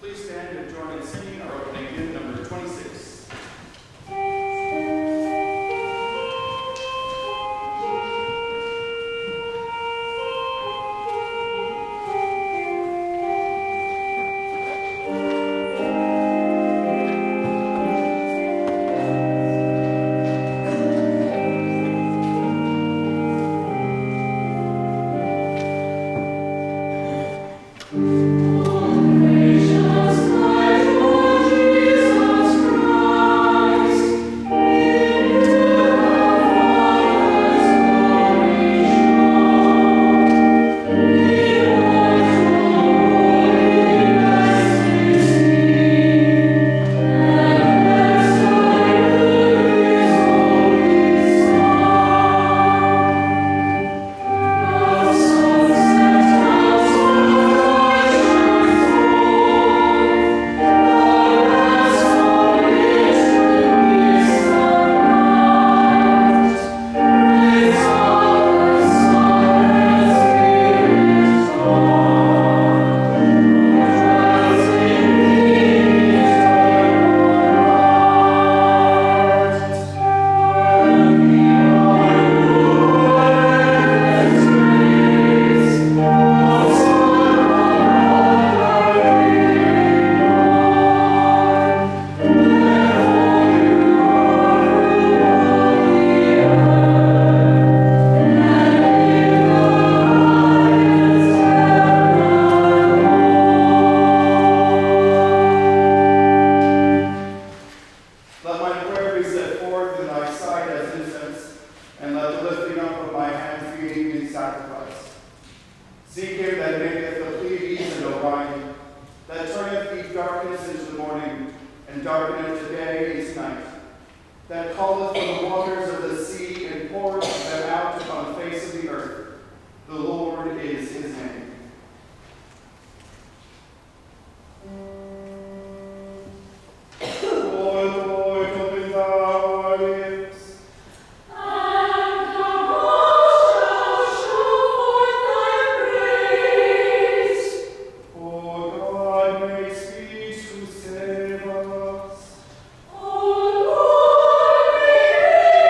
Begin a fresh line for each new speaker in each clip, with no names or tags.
Please stand and join in singing our opening hymn, number 26.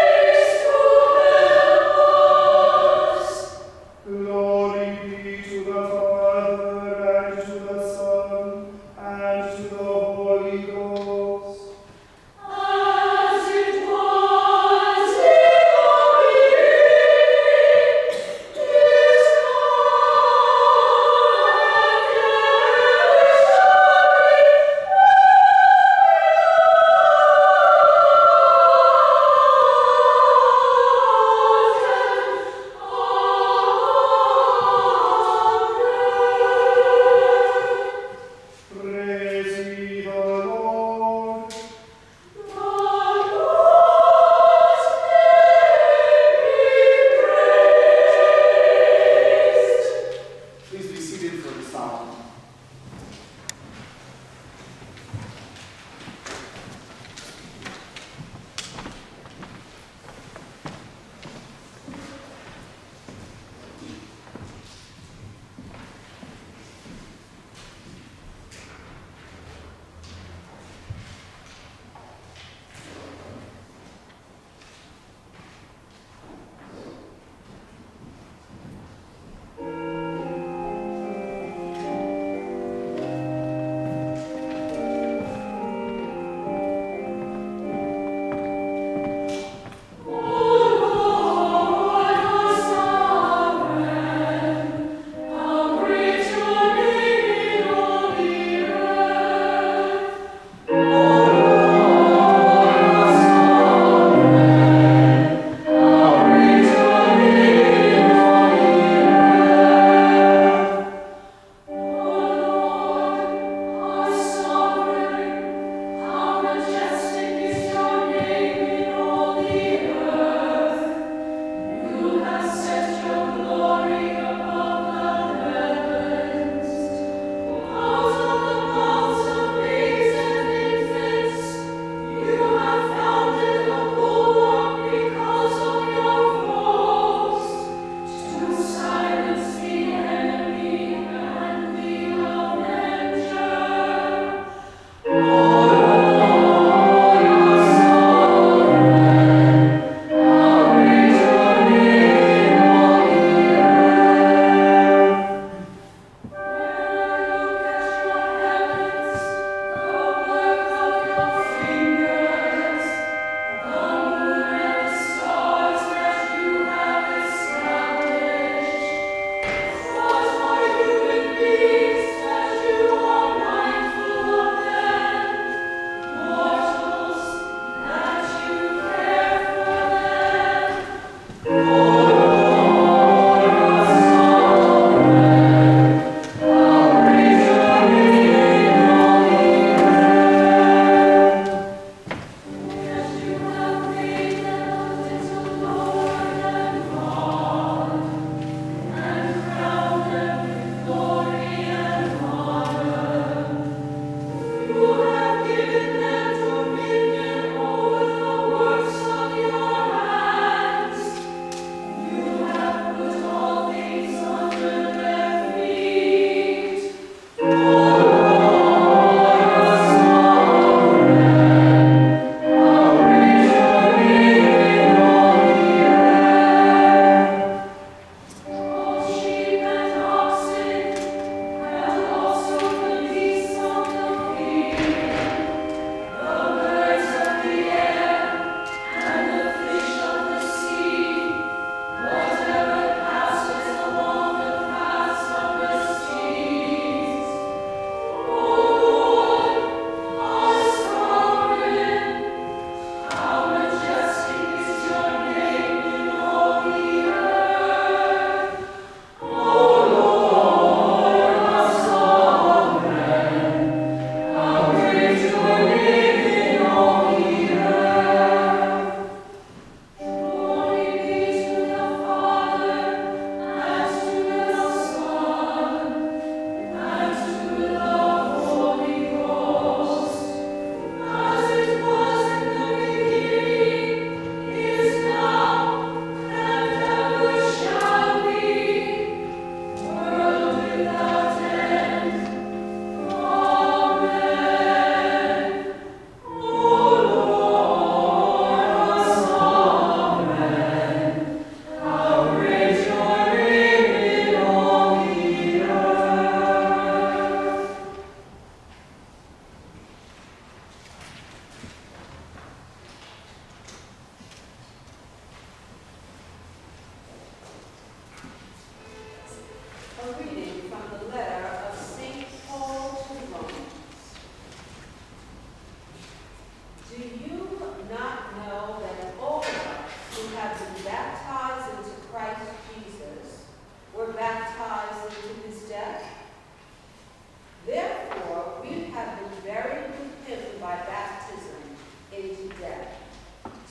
Glory be to the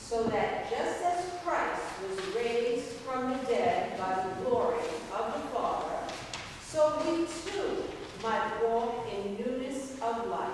so that just as Christ was raised from the dead by the glory of the Father, so we too might walk in newness of life.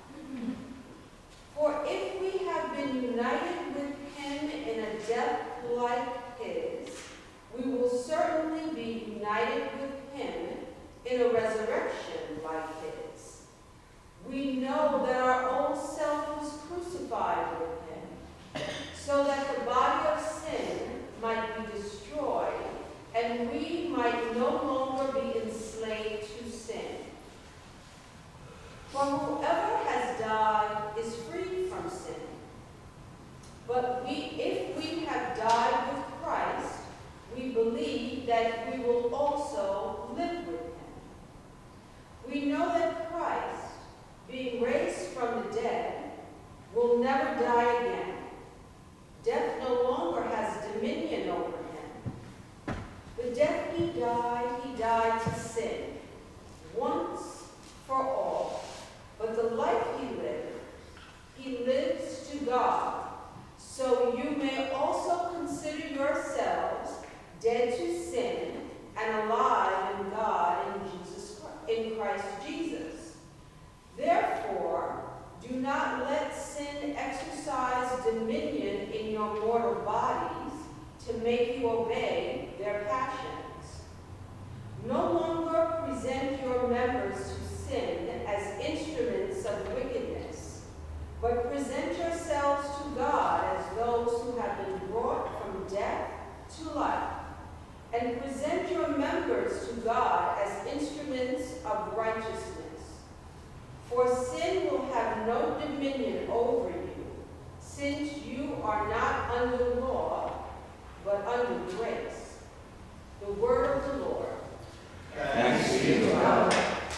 For if we have been united with him in a death like his, we will certainly be united with him in a resurrection like his. We know that our old self was crucified with him, so that the body of sin might be destroyed, and we might no longer be enslaved to sin. For whoever has died is free from sin. But if we have died with Christ, we believe that we will also live with him. We know that Christ, being raised from the dead, will never die again. Death no longer has dominion over him. The death he died to sin, once for all. But the life he lives to God. So you may also consider yourselves dead to sin and alive in God in Christ Jesus. Therefore, do not let sin exercise dominion in your mortal bodies to make you obey their passions. No longer present your members to sin as instruments of wickedness, but present yourselves to God as those who have been brought from death to life, and present your members to God as instruments of righteousness. For sin will have no dominion over you, since you are not under law, but under grace. The word of the Lord.
Thanks be to God.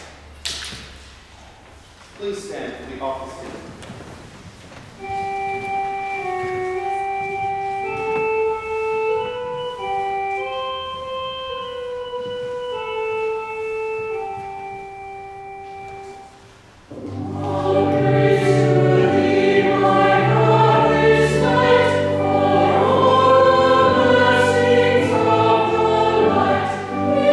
Please stand for the Officiant.
Thank you.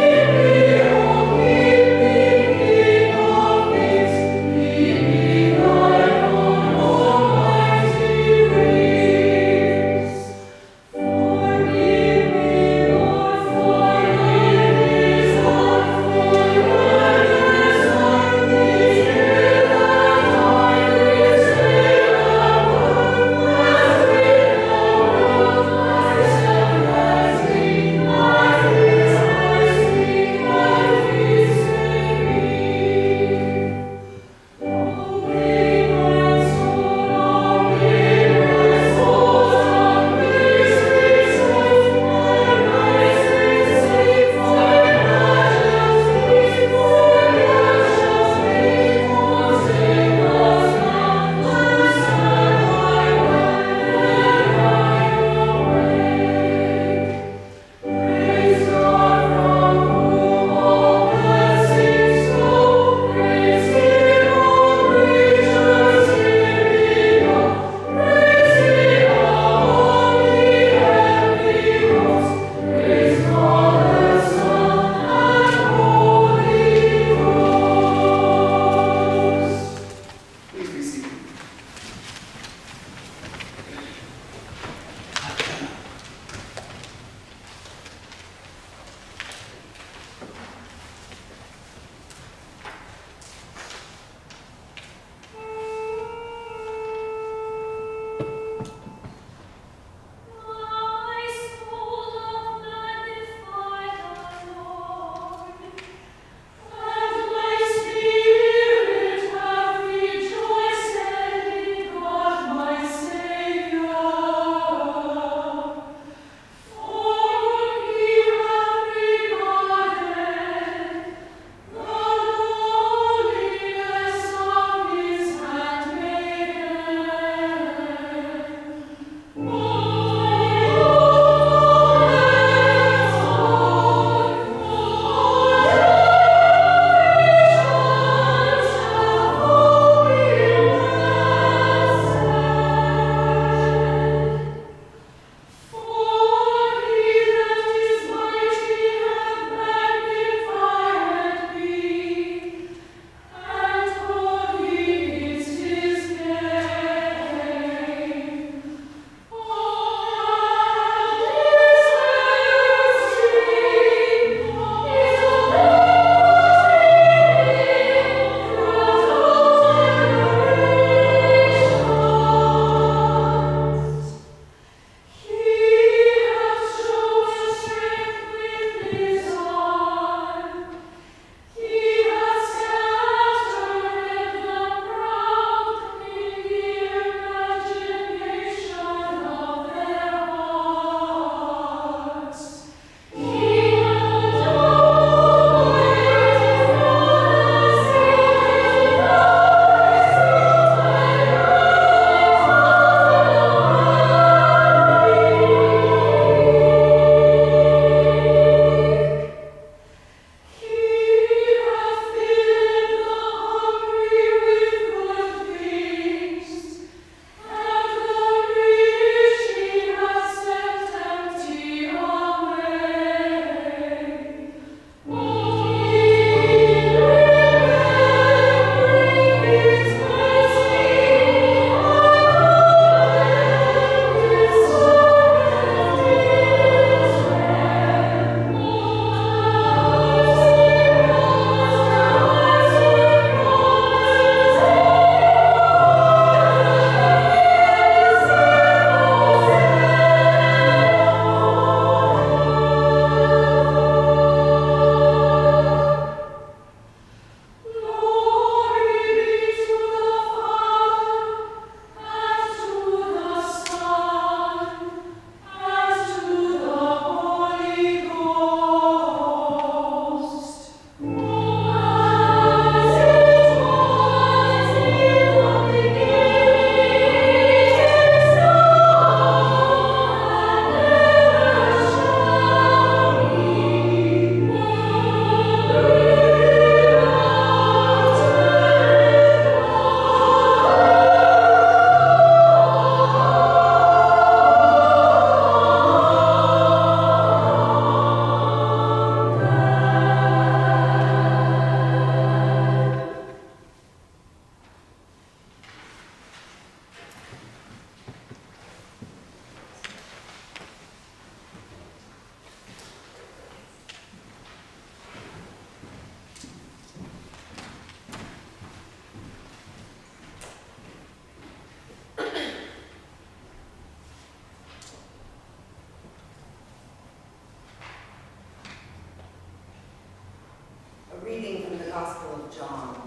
John.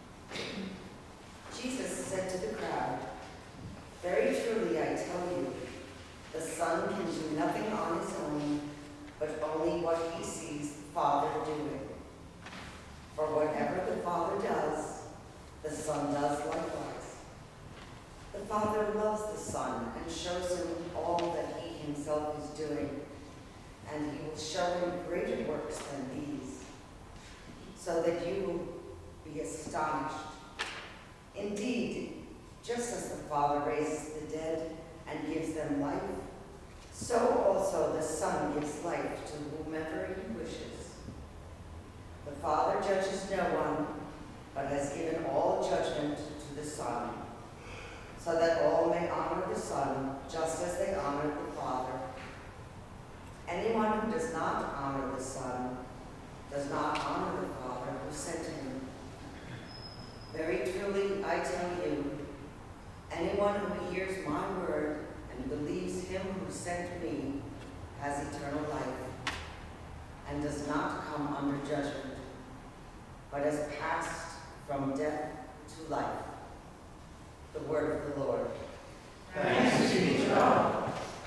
Jesus said to the crowd, "Very truly I tell you, the Son can do nothing on his own, but only what he sees the Father doing. For whatever the Father does, the Son does likewise. The Father loves the Son and shows him all that he himself is doing, and he will show him greater works than these, so that you will be astonished. Indeed, just as the Father raises the dead and gives them life, so also the Son gives life to whomever he wishes. The Father judges no one, but has given all judgment to the Son, so that all may honor the Son just as they honor the Father. Anyone who does not honor the Son does not honor the Father who sent him. Very truly, I tell you, anyone who hears my word and believes him who sent me has eternal life, and does not come under judgment, but has passed from death to life." The word of the Lord.
Thanks be to God.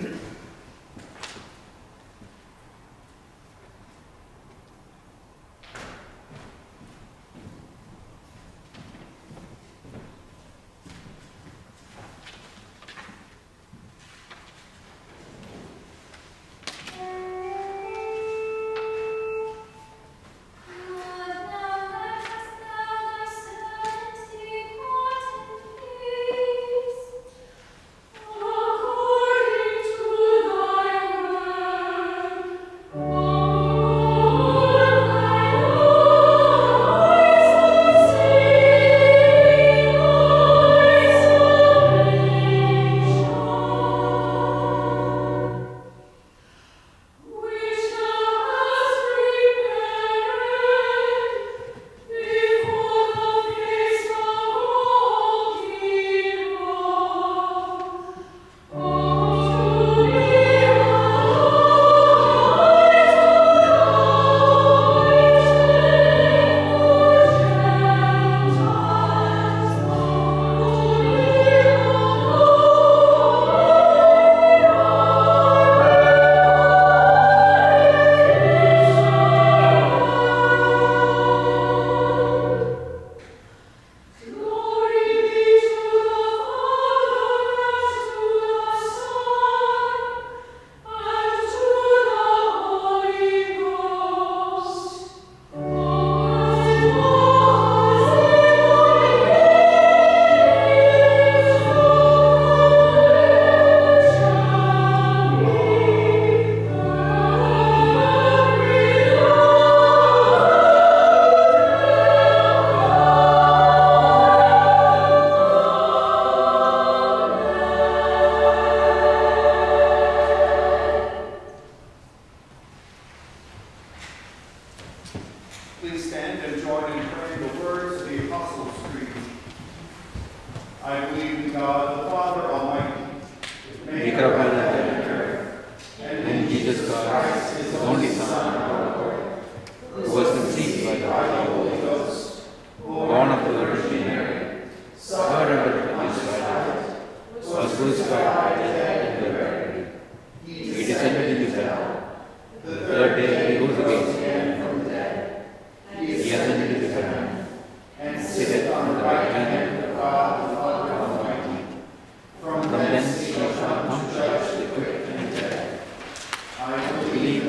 Please stand and join in praying the words of the Apostles' Creed. I believe in God, the Father Almighty, maker of heaven and earth, and in Jesus Christ, his only Son, our Lord, who was conceived by the Holy Ghost, born of the Virgin Mary, suffered under Pontius Pilate, was crucified, dead, and buried. He descended into hell. The third day he rose again from the dead. He ascended into heaven, and sitteth on the right hand of God the Father Almighty. From thence he shall come to judge the quick and the dead. I believe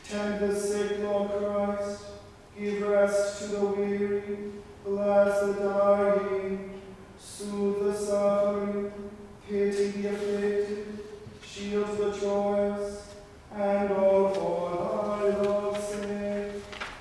Tend the sick, Lord Christ. Give rest to the weary. Bless the dying. Soothe the suffering. Pity the afflicted. Shield the joyous. And all for thy love's sake.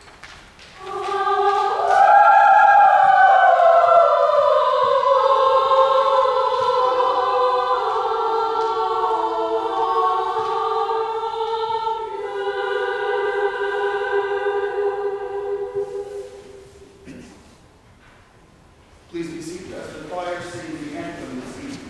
Please be seated as the choir sings the anthem this evening.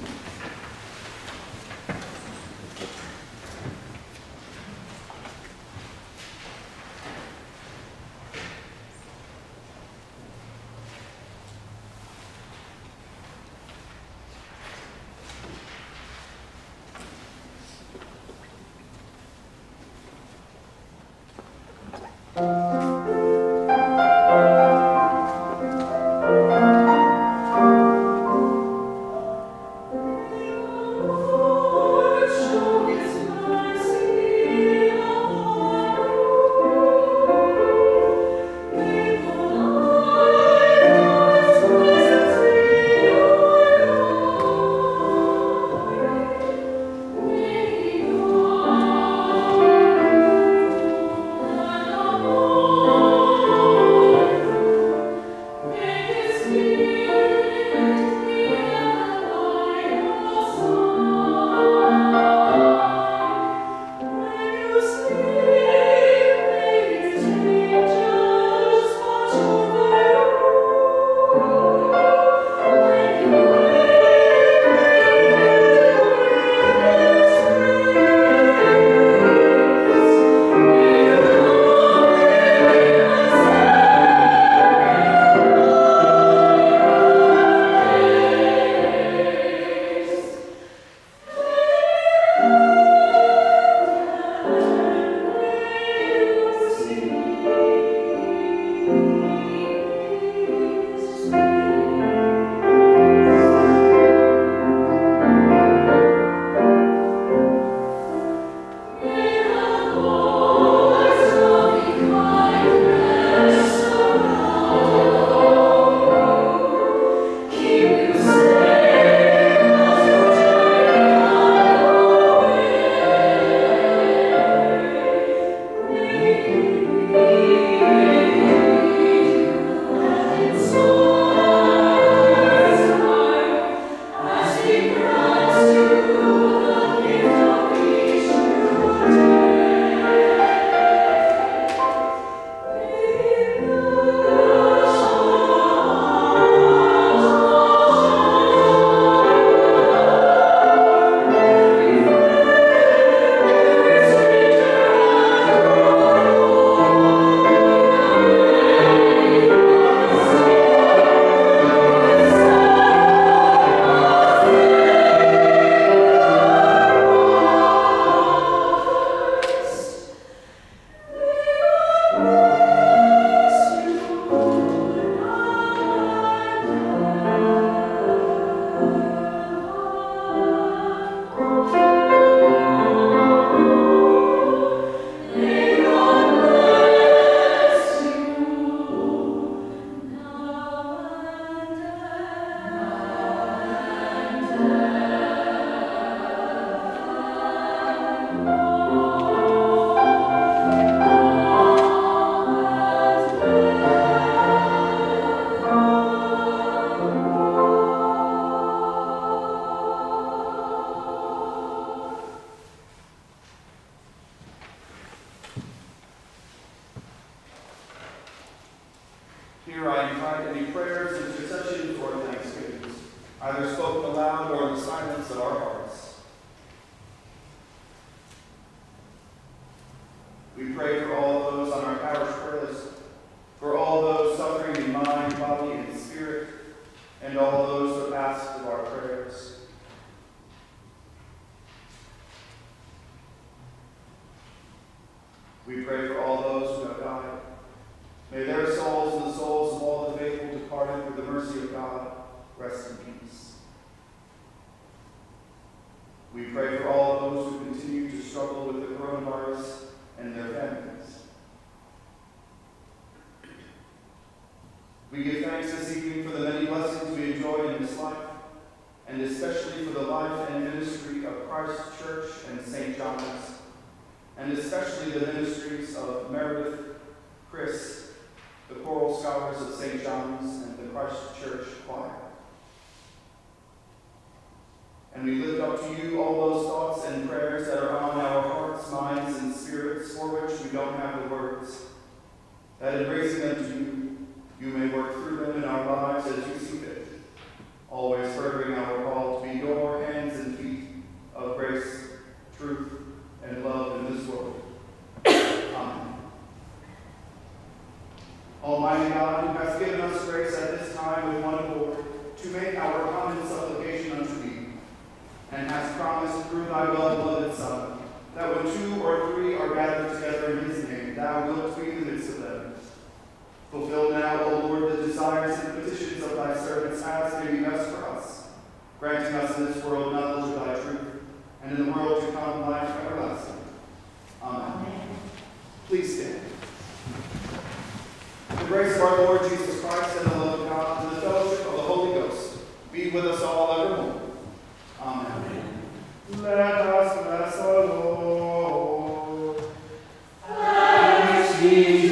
Here I invite any prayers, intercessions, or thanksgivings, either spoken aloud or in the silence of our hearts. We pray for all those on our parish prayer list, for all those suffering in mind, body, and spirit, and all those who have asked of our prayers. We pray for all those who have died. May their souls and the souls of all the faithful departed through the mercy of God rest in peace. We pray for all those who continue to struggle with the coronavirus and their families. We give thanks this evening for the many blessings we enjoy in this life, and especially for the life and ministry of Christ Church and St. John's, and especially the ministries of Meredith, Chris, the choral scholars of St. John's, and the Christ Church choir. And we lift up to you all those thoughts and prayers that are on our hearts, minds, and spirits for which we don't have the words, that in raising them to you, you may work through them in our lives as you see fit, always furthering our call to be your hands and feet of grace, truth, and love in this world. Amen. Almighty God, who has given us grace at this time with one accord to make our common supplication unto thee, and has promised through thy well-beloved Son, that when 2 or 3 are gathered together in his name, thou wilt be in the midst of them. Fulfill now, O Lord, the desires and petitions of thy servants as may be best for us, granting us in this world knowledge of thy truth, and in the world to come life everlasting. Amen. Amen. Please stand. The grace of our Lord Jesus Christ and the love of God and the fellowship of the Holy Ghost be with us all evermore. Amen. Amen. Let us bless the Lord. Thanks be